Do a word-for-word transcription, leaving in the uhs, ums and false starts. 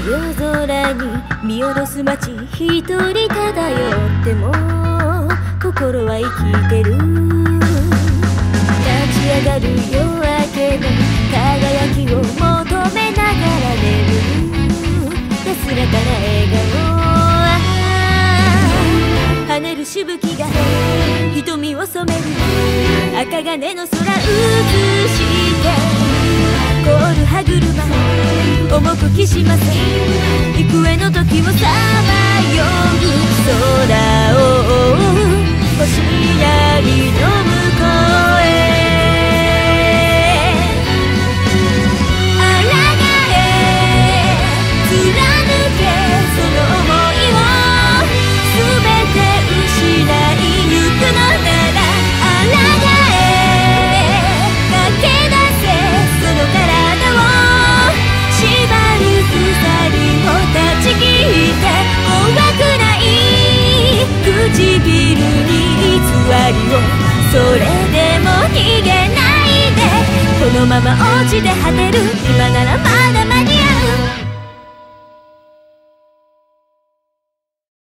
夜空に見下ろす街、一人漂っても心は生きてる。立ち上がる夜明けの輝きを求めながら眠る安らかな笑顔。跳ねるしぶきが瞳を染める赤金の空映して凍る歯車重くきしませ幾重の時をさまよう空を星やりの向こうへあらがえ貫けその想いを全て失いゆくのならあらがえ駆け出せその体を縛る鎖を断ち切って怖くない唇に偽りをそれでも逃げないでこのまま落ちて果てる今なら